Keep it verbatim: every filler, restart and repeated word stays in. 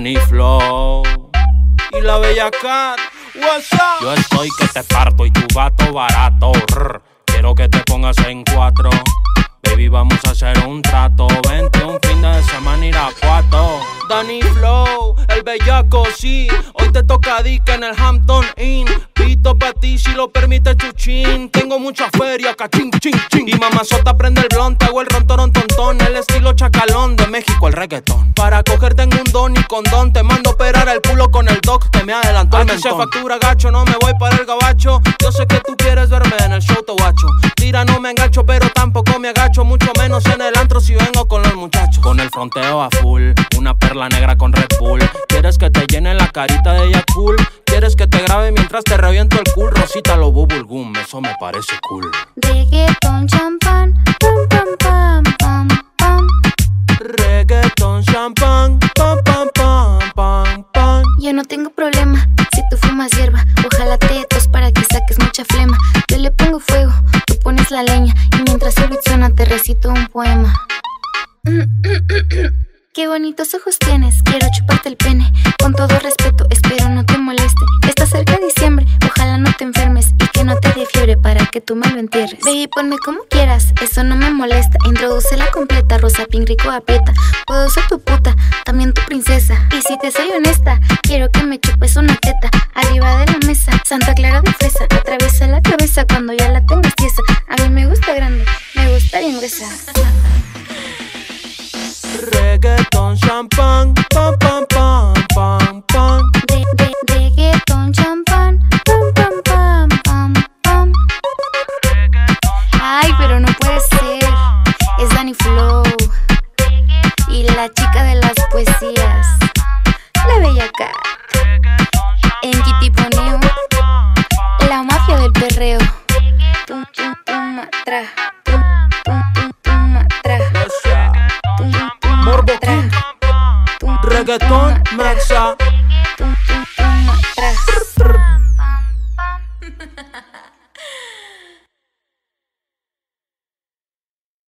Danny Flow y la bella Cat. What's up? Yo estoy que te parto y tu vato barato. Rrr. Quiero que te pongas en cuatro. Baby, vamos a hacer un trato. Vente un fin de semana ir a cuatro. Danny Flow, el bellaco, sí. Hoy te toca dica en el Hampton Inn. Pito pa' ti si lo permite chuchín. Tengo mucha feria, cachín, chin, chin. Y mamazota prende el blon, te hago el rontorón tontón. El estilo chacalón, de México el reggaetón. Para coger tengo un don y condón. Te mando a operar el culo con el doc que me adelantó el mentón. Aquí se factura gacho, no me voy para el gabacho. Yo sé que tú quieres verme en el show, te guacho. Tira, no me engancho, pero tampoco me agacho. Mucho menos en el antro si vengo con los muchachos. Con el fronteo a full, una perla negra con Red Bull. ¿Quieres que te llene la carita de ella cool? ¿Quieres que te grabe mientras te reviento el cool? Rosita lo bubble gum, eso me parece cool. Reggaeton, champán, pam, pam, pam, pam, pam. Reggaeton, champán, pam, pam, pam, pam, pam. Yo no tengo problema si tú fumas hierba. Ojalá te tos para que saques mucha flema. Yo le pongo fuego, tú pones la leña. Y mientras el beat suena te recito un poema. Qué bonitos ojos tienes, quiero chuparte el pene. Con todo respeto, espero no te moleste. Está cerca diciembre, ojalá no te enfermes. Y que no te dé fiebre para que tú me lo entierres. Baby, ponme como quieras, eso no me molesta. Introdúcela completa, rosa, pink, rico, aprieta. Puedo ser tu puta, también tu princesa. Y si te soy honesta, quiero que me chupes una teta. Arriba de la mesa, Santa Clara de fresa. Atraviesa la cabeza cuando ya la tengas tiesa. A mí me gusta grande, me gusta bien gruesa. Reggaeton, champán, pam, pam, pam, pam, pam. De, de, reggaeton, champán, pam, pam, pam, pam, pam. Ay, pero no puede ser. Es Danny Flow y la chica de las poesías, la bella Cat. En Kitiponeo, la mafia del perreo. Tum, tum, tum, atra. Tum, tum, tum, tum, atra. Morbo King, reggaeton, maxa. Tum, tum, tum, atra.